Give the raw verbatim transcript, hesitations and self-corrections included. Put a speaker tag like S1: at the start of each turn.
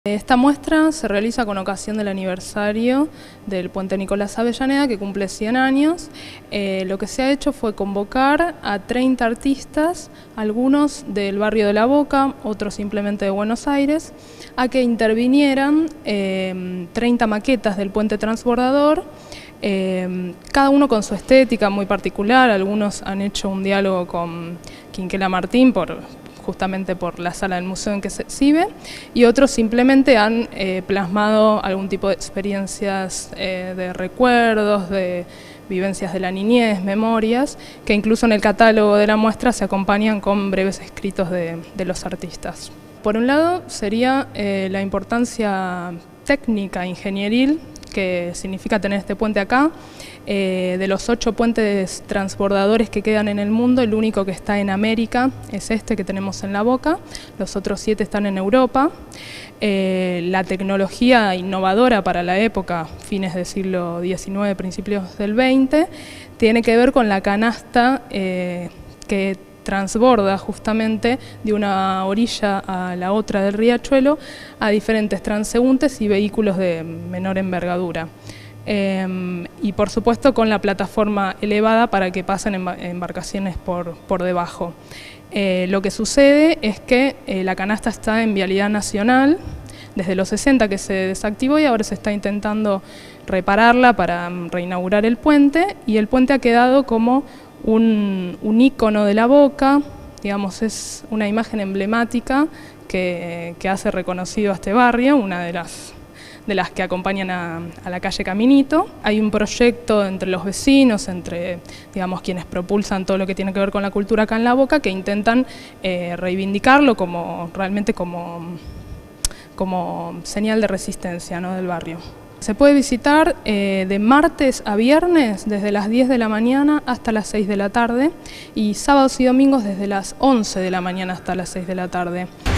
S1: Esta muestra se realiza con ocasión del aniversario del Puente Nicolás Avellaneda, que cumple cien años. Eh, lo que se ha hecho fue convocar a treinta artistas, algunos del barrio de La Boca, otros simplemente de Buenos Aires, a que intervinieran eh, treinta maquetas del puente transbordador, eh, cada uno con su estética muy particular. Algunos han hecho un diálogo con Quinquela Martín por... justamente por la sala del museo en que se exhibe, y otros simplemente han eh, plasmado algún tipo de experiencias eh, de recuerdos, de vivencias de la niñez, memorias, que incluso en el catálogo de la muestra se acompañan con breves escritos de, de los artistas. Por un lado sería eh, la importancia técnica, ingenieril, que significa tener este puente acá. Eh, de los ocho puentes transbordadores que quedan en el mundo, el único que está en América es este que tenemos en La Boca, los otros siete están en Europa. Eh, la tecnología innovadora para la época, fines del siglo diecinueve, principios del veinte, tiene que ver con la canasta eh, que transborda justamente de una orilla a la otra del riachuelo a diferentes transeúntes y vehículos de menor envergadura. Eh, y por supuesto con la plataforma elevada para que pasen embarcaciones por, por debajo. Eh, lo que sucede es que eh, la canasta está en vialidad nacional desde los sesenta, que se desactivó, y ahora se está intentando repararla para reinaugurar el puente, y el puente ha quedado como un, un ícono de La Boca, digamos, es una imagen emblemática que, que hace reconocido a este barrio, una de las de las que acompañan a, a la calle Caminito. Hay un proyecto entre los vecinos, entre digamos, quienes propulsan todo lo que tiene que ver con la cultura acá en La Boca, que intentan eh, reivindicarlo como, realmente como, como señal de resistencia, ¿no?, del barrio. Se puede visitar eh, de martes a viernes desde las diez de la mañana hasta las seis de la tarde, y sábados y domingos desde las once de la mañana hasta las seis de la tarde.